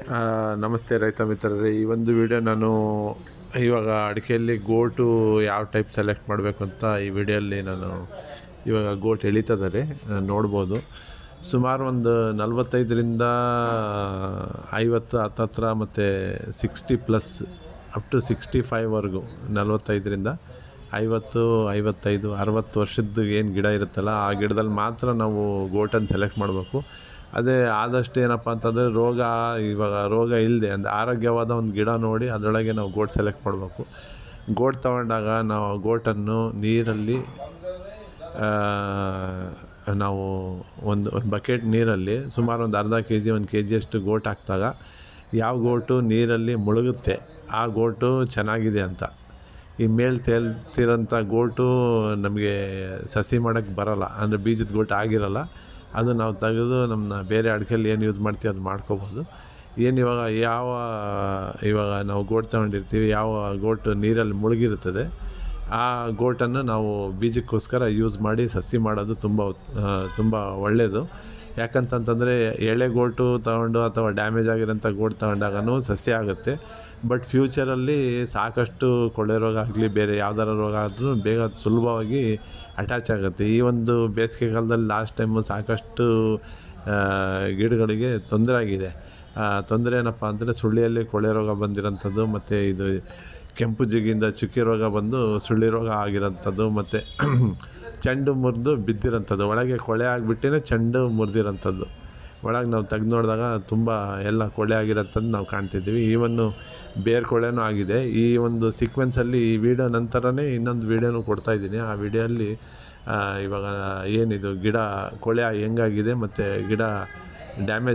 ನಮಸ್ತೆ ರೈತ ಮಿತ್ರರೇ. ಈ ಒಂದು ವಿಡಿಯೋ ನಾನು ಇವಾಗ ಅಡಿಕೆಯಲ್ಲಿ ಗೋಟು ಯಾವ ಟೈಪ್ ಸೆಲೆಕ್ಟ್ ಮಾಡಬೇಕು ಅಂತ ಈ ವಿಡಿಯೋಲ್ಲಿ ನಾನು ಇವಾಗ ಗೋಟ್ ಎಳಿತಿದ್ದಾರೆ ನೋಡ್ಬೋದು. ಸುಮಾರು ಒಂದು 45ರಿಂದ 50 ಹತ್ತತ್ರ ಮತ್ತು 60+ ಅಪ್ ಟು 65ವರೆಗೂ 45ರಿಂದ 50, 55, 60 ವರ್ಷದ್ದು ಏನು ಗಿಡ ಇರುತ್ತಲ್ಲ, ಆ ಗಿಡದಲ್ಲಿ ಮಾತ್ರ ನಾವು ಗೋಟನ್ನು ಸೆಲೆಕ್ಟ್ ಮಾಡಬೇಕು. ಅದೇ ಆದಷ್ಟು ಏನಪ್ಪ ಅಂತಂದರೆ ರೋಗ ಇಲ್ಲದೆ ಅಂದರೆ ಆರೋಗ್ಯವಾದ ಒಂದು ಗಿಡ ನೋಡಿ ಅದರೊಳಗೆ ನಾವು ಗೋಟ್ ಸೆಲೆಕ್ಟ್ ಮಾಡಬೇಕು. ಗೋಟ್ ತೊಗೊಂಡಾಗ ನಾವು ಗೋಟನ್ನು ನೀರಲ್ಲಿ ನಾವು ಒಂದು ಬಕೆಟ್ ನೀರಲ್ಲಿ ಸುಮಾರು ಒಂದು ಅರ್ಧ kg 1 kgಯಷ್ಟು ಗೋಟ್ ಹಾಕಿದಾಗ ಯಾವ ಗೋಟು ನೀರಲ್ಲಿ ಮುಳುಗುತ್ತೆ ಆ ಗೋಟು ಚೆನ್ನಾಗಿದೆ ಅಂತ. ಈ ಮೇಲೆ ತೇಲ್ತಿರೋಂಥ ಗೋಟು ನಮಗೆ ಸಸಿ ಮಾಡೋಕ್ಕೆ ಬರೋಲ್ಲ, ಅಂದರೆ ಬೀಜದ ಗೋಟು ಆಗಿರೋಲ್ಲ. ಅದು ನಾವು ತೆಗೆದು ನಮ್ಮ ಬೇರೆ ಅಡಿಕೆಯಲ್ಲಿ ಏನು ಯೂಸ್ ಮಾಡ್ತೀವಿ ಅದು ಮಾಡ್ಕೋಬೋದು. ಇವಾಗ ನಾವು ಗೋಟ್ ತೊಗೊಂಡಿರ್ತೀವಿ, ಯಾವ ಗೋಟು ನೀರಲ್ಲಿ ಮುಳುಗಿರುತ್ತದೆ ಆ ಗೋಟನ್ನು ನಾವು ಬೀಜಕ್ಕೋಸ್ಕರ ಯೂಸ್ ಮಾಡಿ ಸಸಿ ಮಾಡೋದು ತುಂಬ ಒಳ್ಳೆಯದು. ಯಾಕಂತಂತಂದರೆ ಎಳೆ ಗೋಟು ತಗೊಂಡು ಅಥವಾ ಡ್ಯಾಮೇಜ್ ಆಗಿರೋಂಥ ಗೋಟ್ ತಗೊಂಡಾಗೂ ಸಸ್ಯ ಆಗುತ್ತೆ. ಬಟ್ ಫ್ಯೂಚರಲ್ಲಿ ಸಾಕಷ್ಟು ಕೊಳೆ ರೋಗ ಆಗಲಿ ಬೇರೆ ಯಾವ್ದಾರ ರೋಗ ಆದ್ರೂ ಬೇಗ ಸುಲಭವಾಗಿ ಅಟ್ಯಾಚ್ ಆಗುತ್ತೆ. ಈ ಒಂದು ಬೇಸಿಗೆ ಕಾಲದಲ್ಲಿ ಲಾಸ್ಟ್ ಟೈಮು ಸಾಕಷ್ಟು ಗಿಡಗಳಿಗೆ ತೊಂದರೆ ಆಗಿದೆ. ತೊಂದರೆ ಏನಪ್ಪ ಅಂದರೆ ಸುಳ್ಳಿಯಲ್ಲಿ ಕೊಳೆ ರೋಗ ಬಂದಿರೋಂಥದ್ದು, ಮತ್ತು ಇದು ಕೆಂಪು ಜಿಗಿಂದ ಚುಕ್ಕಿ ರೋಗ ಬಂದು ಸುಳ್ಳಿ ರೋಗ ಆಗಿರೋಂಥದ್ದು, ಮತ್ತು ಚೆಂಡು ಮುರಿದು ಬಿದ್ದಿರೋಂಥದ್ದು, ಒಳಗೆ ಕೊಳೆ ಆಗಿಬಿಟ್ಟೇ ಚೆಂಡು ಮುರಿದಿರೋಂಥದ್ದು. ಒಳಗೆ ನಾವು ತೆಗೆದು ನೋಡಿದಾಗ ತುಂಬ ಎಲ್ಲ ಕೊಳೆ ಆಗಿರೋಂಥದ್ದು ನಾವು ಕಾಣ್ತಿದ್ದೀವಿ. ಈವನ್ನು ಬೇರೆ ಕೊಳೆನೂ ಆಗಿದೆ. ಈ ಒಂದು ಸೀಕ್ವೆನ್ಸಲ್ಲಿ ಈ ವಿಡಿಯೋ ನಂತರನೇ ಇನ್ನೊಂದು ವಿಡಿಯೋನೂ ಕೊಡ್ತಾಯಿದ್ದೀನಿ. ಆ ವಿಡಿಯೋಲ್ಲಿ ಇವಾಗ ಏನಿದು ಗಿಡ ಕೊಳೆ ಹೆಂಗಾಗಿದೆ ಮತ್ತು ಗಿಡ ಡ್ಯಾಮೇಜ್